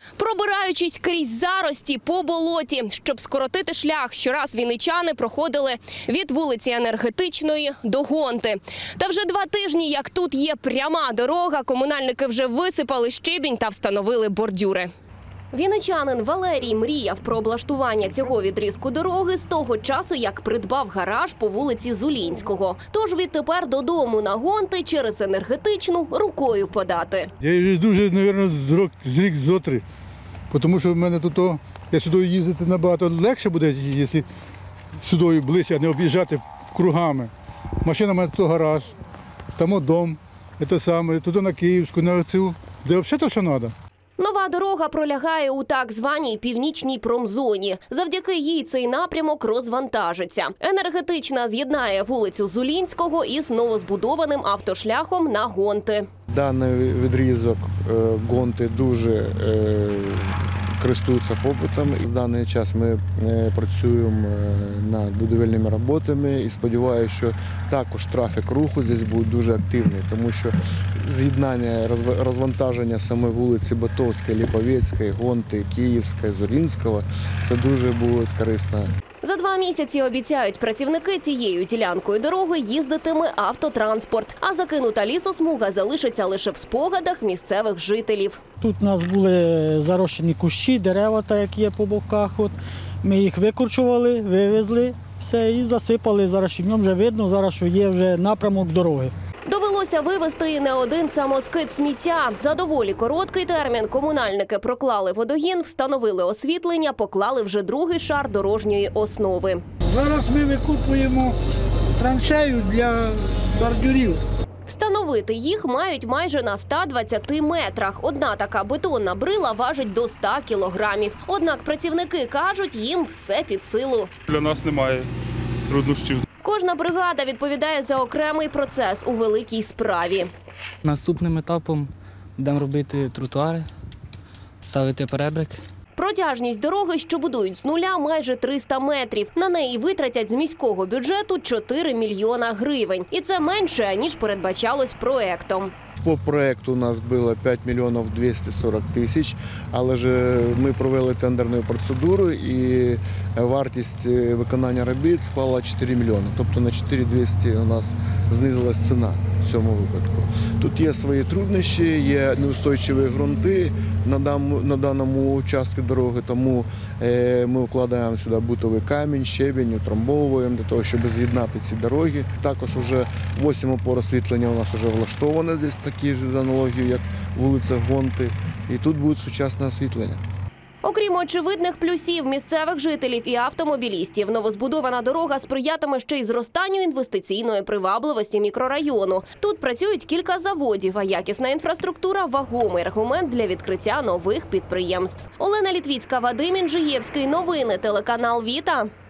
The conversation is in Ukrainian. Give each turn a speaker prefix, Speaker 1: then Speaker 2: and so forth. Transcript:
Speaker 1: Пробираючись крізь зарості по болоті, щоб скоротити шлях, щораз вінничани проходили від вулиці Енергетичної до Гонти. Та вже 2 тижні, як тут є пряма дорога, комунальники вже висипали щебінь та встановили бордюри. Вінничанин Валерій мріяв про облаштування цього відрізку дороги з того часу, як придбав гараж по вулиці Зулінського. Тож відтепер додому на Гонти через Енергетичну рукою подати.
Speaker 2: Я дуже, мабуть, з рік зо 3. Тому що в мене тут, я сюди їздити набагато легше буде, якщо сюди ближче, а не об'їжджати кругами. Машина в мене тут гараж, там дом, це саме, тут на Київську, на цю, де взагалі то, що треба.
Speaker 1: Нова дорога пролягає у так званій північній промзоні. Завдяки їй цей напрямок розвантажиться. Енергетична з'єднає вулицю Зулінського із новозбудованим автошляхом на Гонти.
Speaker 3: Даний відрізок Гонти дуже користується попитом. В даний час ми працюємо над будівельними роботами і сподіваюся, що також трафік руху тут буде дуже активний, тому що з'єднання, розвантаження саме вулиці Ботовської, Липовецької, Гонти, Київської, Зулінського – це дуже буде корисно.
Speaker 1: За 2 місяці, обіцяють працівники, цією ділянкою дороги їздитиме автотранспорт. А закинута лісосмуга залишиться лише в спогадах місцевих жителів.
Speaker 4: Тут у нас були зарощені кущі, дерева, так як є по боках. Ми їх викорчували, вивезли все і засипали. Зараз щоднем вже видно, зараз що є вже напрямок дороги.
Speaker 1: Довелося вивезти і не один самоскид сміття. За доволі короткий термін комунальники проклали водогін, встановили освітлення, поклали вже другий шар дорожньої основи.
Speaker 4: Зараз ми викопуємо траншею для бордюрів.
Speaker 1: Встановити їх мають майже на 120 метрах. Одна така бетонна брила важить до 100 кілограмів. Однак працівники кажуть, їм все під силу.
Speaker 5: Для нас немає труднощів.
Speaker 1: Кожна бригада відповідає за окремий процес у великій справі.
Speaker 6: Наступним етапом будемо робити тротуари, ставити перебрик.
Speaker 1: Протяжність дороги, що будують з нуля, майже 300 метрів. На неї витратять з міського бюджету 4 мільйона гривень. І це менше, ніж передбачалось проектом.
Speaker 3: По проекту у нас було 5 мільйонів 240 тисяч, але ж ми провели тендерну процедуру і вартість виконання робіт склала 4 мільйони. Тобто на 4200 у нас знизилась ціна в цьому випадку. Тут є свої труднощі, є неустойчиві ґрунти на даному участку дороги, тому ми вкладаємо сюди бутовий камінь, щебінь, утрамбовуємо для того, щоб з'єднати ці дороги. Також вже 8 опор освітлення у нас вже влаштоване, десь такі ж за аналогією, як вулиця Гонти, і тут буде сучасне освітлення.
Speaker 1: Окрім очевидних плюсів місцевих жителів і автомобілістів, новозбудована дорога сприятиме ще й зростанню інвестиційної привабливості мікрорайону. Тут працюють кілька заводів, а якісна інфраструктура – вагомий аргумент для відкриття нових підприємств. Олена Літвіцька, Вадим Інжиєвський. Новини телеканал «Віта».